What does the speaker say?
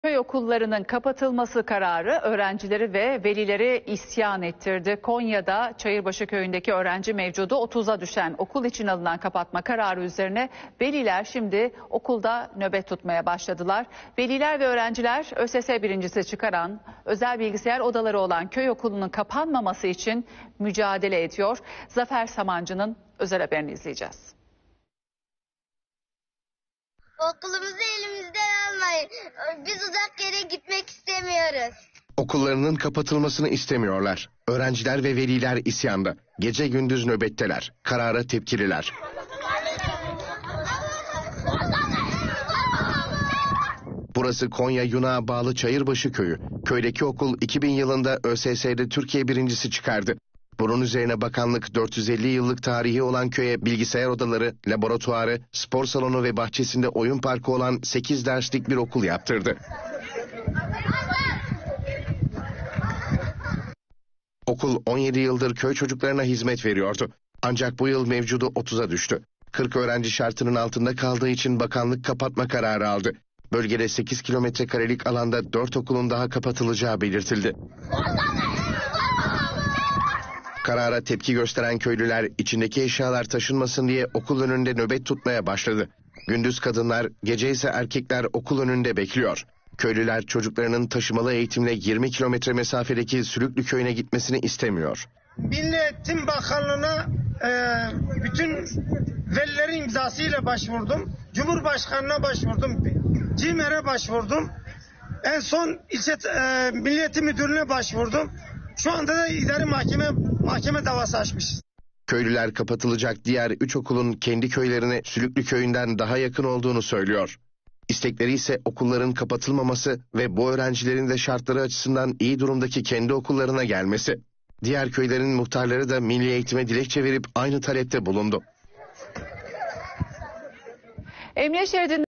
Köy okullarının kapatılması kararı öğrencileri ve velileri isyan ettirdi. Konya'da Çayırbaşı köyündeki öğrenci mevcudu 30'a düşen okul için alınan kapatma kararı üzerine veliler şimdi okulda nöbet tutmaya başladılar. Veliler ve öğrenciler ÖSS birincisi çıkaran özel bilgisayar odaları olan köy okulunun kapanmaması için mücadele ediyor. Zafer Samancı'nın özel haberini izleyeceğiz. Okulumuzu elimizden almayın. Biz uzak yere gitmek istemiyoruz. Okullarının kapatılmasını istemiyorlar. Öğrenciler ve veliler isyanda. Gece gündüz nöbetteler. Karara tepkililer. Burası Konya Yunak'a bağlı Çayırbaşı köyü. Köydeki okul 2000 yılında ÖSS'de Türkiye birincisi çıkardı. Bunun üzerine bakanlık 450 yıllık tarihi olan köye bilgisayar odaları, laboratuvarı, spor salonu ve bahçesinde oyun parkı olan 8 derslik bir okul yaptırdı. Okul 17 yıldır köy çocuklarına hizmet veriyordu. Ancak bu yıl mevcudu 30'a düştü. 40 öğrenci şartının altında kaldığı için bakanlık kapatma kararı aldı. Bölgede 8 kilometrekarelik alanda 4 okulun daha kapatılacağı belirtildi. Karara tepki gösteren köylüler içindeki eşyalar taşınmasın diye okul önünde nöbet tutmaya başladı. Gündüz kadınlar, gece ise erkekler okul önünde bekliyor. Köylüler çocuklarının taşımalı eğitimle 20 kilometre mesafedeki Sülüklü köyüne gitmesini istemiyor. Milli Eğitim Bakanlığı'na bütün velilerin imzasıyla başvurdum. Cumhurbaşkanı'na başvurdum. CİMER'e başvurdum. En son Milli Eğitim Müdürlüğü'ne başvurdum. Şu anda da idari mahkeme davası açmışız. Köylüler kapatılacak diğer 3 okulun kendi köylerine Sülüklü köyünden daha yakın olduğunu söylüyor. İstekleri ise okulların kapatılmaması ve bu öğrencilerin de şartları açısından iyi durumdaki kendi okullarına gelmesi. Diğer köylerin muhtarları da Milli Eğitim'e dilekçe verip aynı talepte bulundu. Emniyet şeridinde